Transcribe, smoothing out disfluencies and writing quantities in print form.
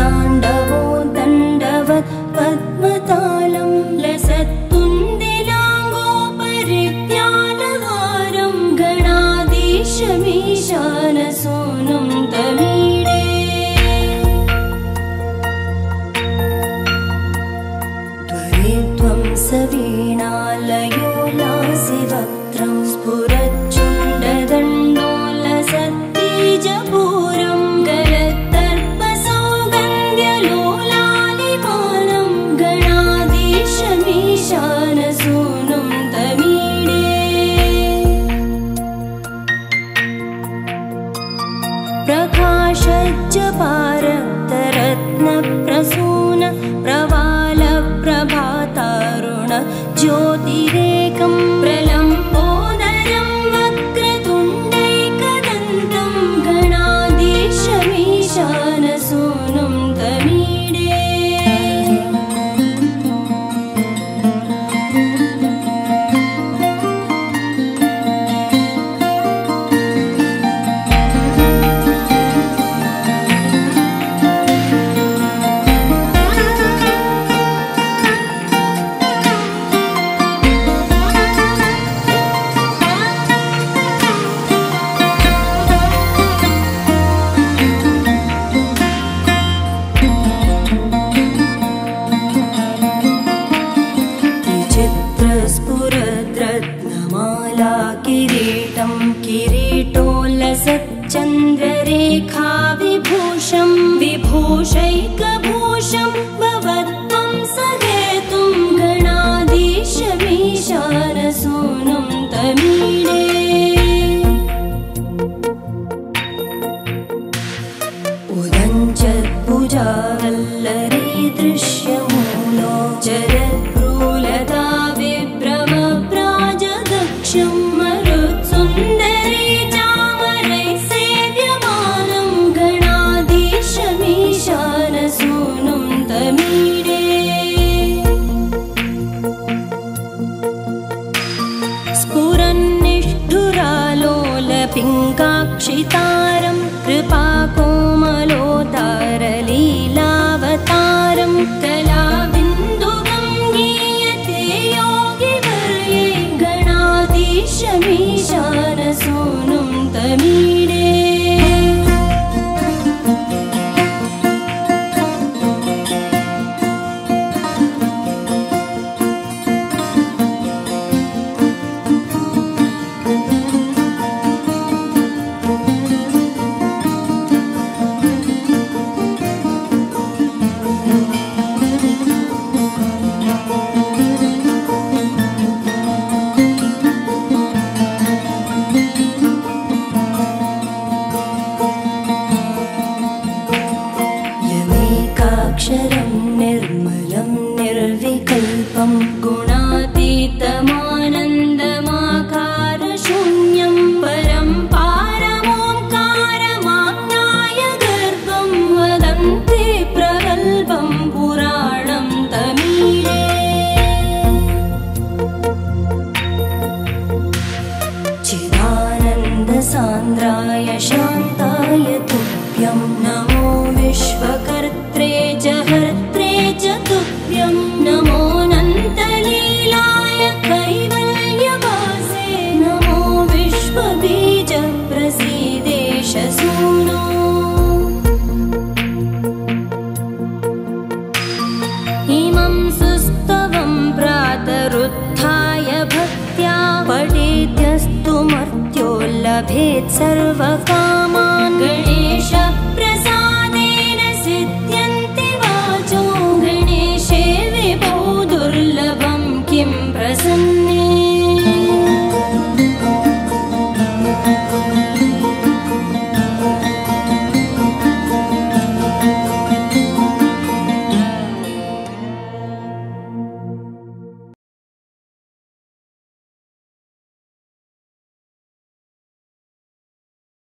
ताण्डवो दण्डवत् पद्मतालं लसत्तुन्दिलाङ्गोपरित्यालहारं गणाधीशमीशानसूनुं तमीडे त्वरित्वं सवीणालयो लासिवक्त्रं स्फुरच्चुण्डदण्डोलसत्तीजपूरं गलत्तर्पसौगन्ध्यलोलालिपानं गणाधीशमीशानसूनुं तमीडे प्रकाशज्जपारक्तरत्नप्रसून प्रवालप्रभातारुण ज्योतिरेकं प्रलम्बोदरं वक्रतुण्डैकदन्तं गणाधीशमीशानसूनुं तमीडे स्फुरद्रत्नमाला किरीटं किरीटोल्लसच्चन्द्ररेखा विभूषं विभूषैकभूषं भवत्वं सहेतुं गणाधीशमीशानसूनुं तमीडे उदञ्चत्भुजावल्लरी दृश्यमूलो जरत्प्रूलता विभ्रमप्राजदक्षं मरुत्सुन्दरी चामरैः सेव्यमानं गणाधीशमीशानसूनुं तमीडे स्फुरन्निष्ठुरालोलपिङ्गाक्षितारं कृपाकोमलोतारलीलावतारं कलाबिन्दुकं गीयते योगिवर्ये गणाधीशमीशानसूनुं तमीडे यमेकाक्षरं निर्मलं निर्विकल्पं गुणातीतमानन्दमाकारशून्यं परं पारमोङ्कारमाज्ञाय गर्भं वदन्ति प्रगल्भं पुराणं तमीडे चिदानन्दसान्द्राय शान्ताय तुभ्यं नमो विश्वकर्त्रे च हर्त्रे च तुभ्यं नमोऽनन्तलीलाय कैवल्यवासे नमो विश्वबीजप्रसीदेशसूनो इमं सुस्तवं प्रातरुत्थाय भक्त्या पठेद्यस्तु मर्त्यो लभेत् सर्वकामान् गणेशप्र